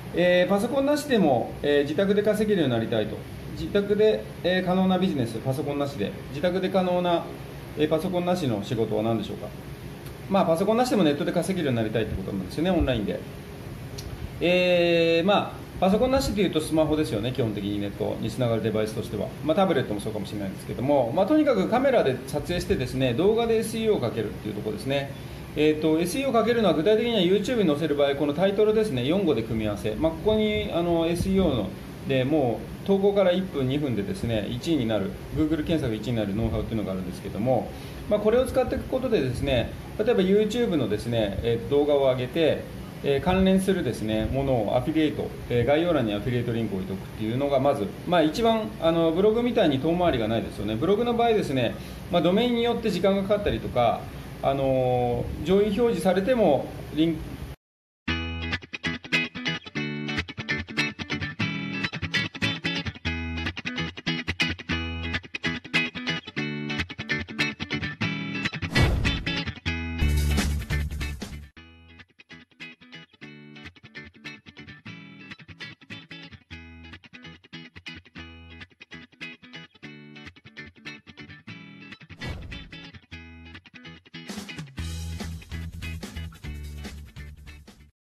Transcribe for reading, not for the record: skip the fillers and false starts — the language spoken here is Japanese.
パソコンなしでも、自宅で稼げるようになりたいと。自宅で、可能なビジネス、パソコンなしで。自宅で可能な、パソコンなしの仕事は何でしょうか。まあ、パソコンなしでもネットで稼げるようになりたいってことなんですよね、オンラインで。まあ、パソコンなしでいうとスマホですよね、基本的にネットにつながるデバイスとしては。まあ、タブレットもそうかもしれないんですけども、まあ、とにかくカメラで撮影してですね、動画で SEO をかけるっていうところですね。SEO をかけるのは具体的には YouTube に載せる場合、このタイトルですね、4語で組み合わせ。まあ、ここにSEO のでもう投稿から1分、2分でですね、1位になる、Google 検索1位になるノウハウというのがあるんですけども、まあ、これを使っていくことでですね、例えば YouTube のですね、動画を上げて、関連するですねものをアフィリエイト、概要欄にアフィリエイトリンクを置いておくっていうのがまず、まあ、一番ブログみたいに遠回りがないですよね。ブログの場合ですね、まあ、ドメインによって時間がかかったりとか、上位表示されても